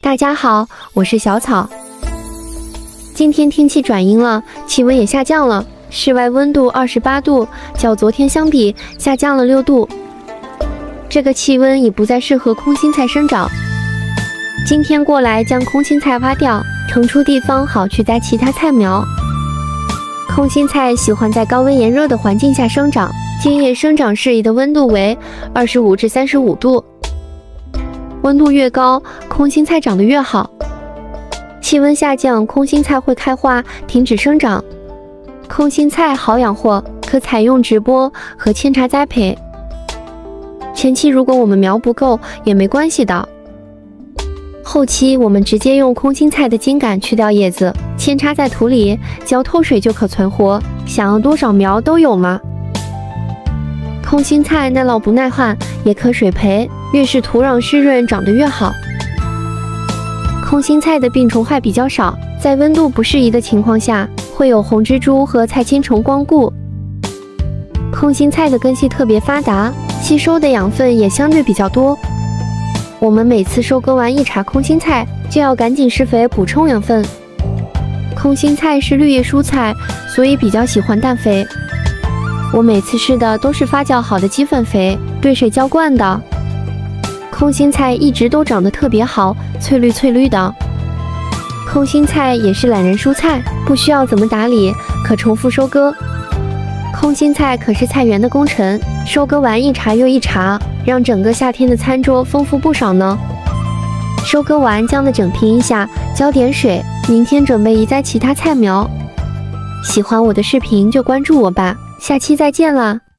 大家好，我是小草。今天天气转阴了，气温也下降了，室外温度28度，较昨天相比下降了6度。这个气温已不再适合空心菜生长。今天过来将空心菜挖掉，腾出地方好去栽其他菜苗。空心菜喜欢在高温炎热的环境下生长，建议生长适宜的温度为25至35度。温度越高，空心菜长得越好。气温下降，空心菜会开花，停止生长。空心菜好养活，可采用直播和扦插栽培。前期如果我们苗不够也没关系的，后期我们直接用空心菜的茎秆去掉叶子，扦插在土里，浇透水就可存活，想要多少苗都有了。空心菜耐涝不耐旱，也可水培，越是土壤湿润长得越好。空心菜的病虫害比较少，在温度不适宜的情况下，会有红蜘蛛和菜青虫光顾。空心菜的根系特别发达，吸收的养分也相对比较多。我们每次收割完一茬空心菜，就要赶紧施肥补充养分。空心菜是绿叶蔬菜，所以比较喜欢氮肥。我每次施的都是发酵好的鸡粪肥，兑水浇灌的。空心菜一直都长得特别好，翠绿翠绿的。空心菜也是懒人蔬菜，不需要怎么打理，可重复收割。空心菜可是菜园的功臣，收割完一茬又一茬，让整个夏天的餐桌丰富不少呢。收割完将它整平一下，浇点水，明天准备移栽其他菜苗。喜欢我的视频就关注我吧，下期再见啦！